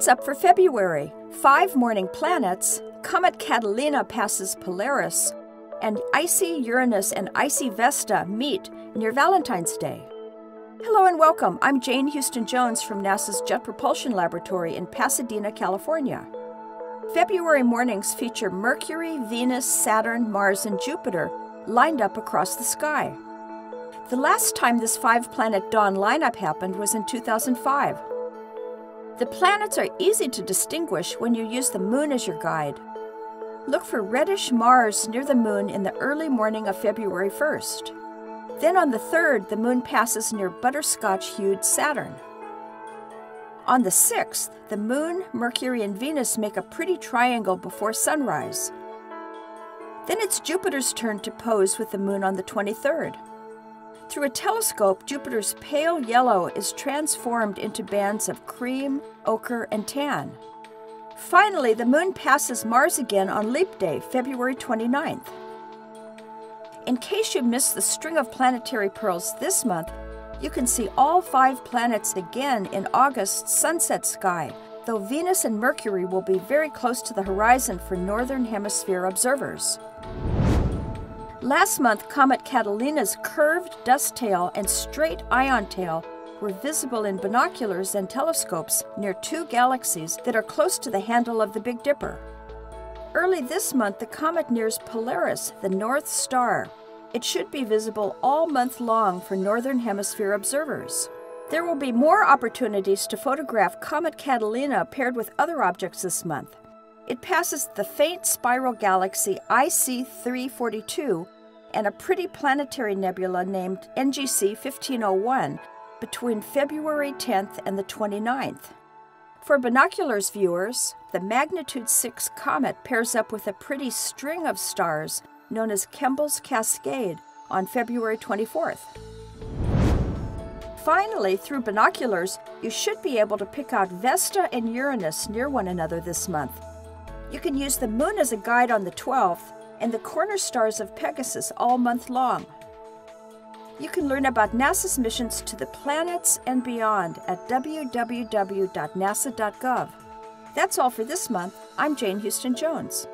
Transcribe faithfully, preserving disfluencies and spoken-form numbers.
What's up for February? Five morning planets, Comet Catalina passes Polaris, and icy Uranus and icy Vesta meet near Valentine's Day. Hello and welcome. I'm Jane Houston Jones from NASA's Jet Propulsion Laboratory in Pasadena, California. February mornings feature Mercury, Venus, Saturn, Mars, and Jupiter lined up across the sky. The last time this five-planet dawn lineup happened was in two thousand five. The planets are easy to distinguish when you use the moon as your guide. Look for reddish Mars near the moon in the early morning of February first. Then on the third, the moon passes near butterscotch-hued Saturn. On the sixth, the moon, Mercury, and Venus make a pretty triangle before sunrise. Then it's Jupiter's turn to pose with the moon on the twenty-third. Through a telescope, Jupiter's pale yellow is transformed into bands of cream, ochre, and tan. Finally, the moon passes Mars again on Leap Day, February twenty-ninth. In case you missed the string of planetary pearls this month, you can see all five planets again in August's sunset sky, though Venus and Mercury will be very close to the horizon for Northern Hemisphere observers. Last month, Comet Catalina's curved dust tail and straight ion tail were visible in binoculars and telescopes near two galaxies that are close to the handle of the Big Dipper. Early this month, the comet nears Polaris, the North Star. It should be visible all month long for Northern Hemisphere observers. There will be more opportunities to photograph Comet Catalina paired with other objects this month. It passes the faint spiral galaxy I C three forty-two and a pretty planetary nebula named N G C fifteen oh one between February tenth and the twenty-ninth. For binoculars viewers, the magnitude six comet pairs up with a pretty string of stars known as Kemble's Cascade on February twenty-fourth. Finally, through binoculars, you should be able to pick out Vesta and Uranus near one another this month. You can use the moon as a guide on the twelfth and the corner stars of Pegasus all month long. You can learn about NASA's missions to the planets and beyond at w w w dot nasa dot gov. That's all for this month. I'm Jane Houston Jones.